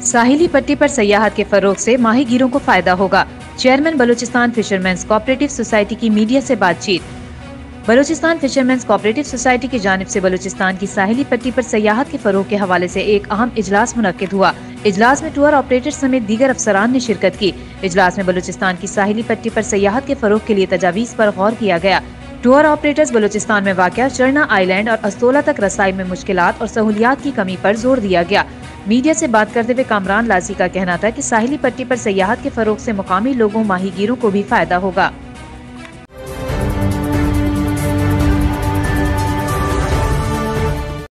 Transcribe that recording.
साहिली पट्टी पर सयाहत के फरोग से माहीगीरों को फायदा होगा। Chairman Balochistan fishermen's cooperative society की मीडिया से बातचीत। बलूचिस्तान फिशरमैन्स कोऑपरेटिव सोसाइटी की जानिब से बलूचिस्तान की साहिली पट्टी पर सयाहत के फरोग के हवाले से एक अहम इजलास मुनक्किद हुआ। इजलास में टूर ऑपरेटर समेत दीगर अफसरान ने शिरकत की। इजलास में बलूचिस्तान की साहिली पट्टी पर सयाहत के फरोग के लिए तजावीज़ पर गौर किया गया। टूर ऑपरेटर्स बलूचिस्तान में वाक़या चरना आइलैंड और अस्तोला तक रसाई में मुश्किलात और सहूलियात की कमी पर जोर दिया गया। मीडिया से बात करते हुए कामरान लासी का कहना था कि साहिली पट्टी पर सयाहत के फरोग से मुकामी लोगों माहीगीरों को भी फायदा होगा।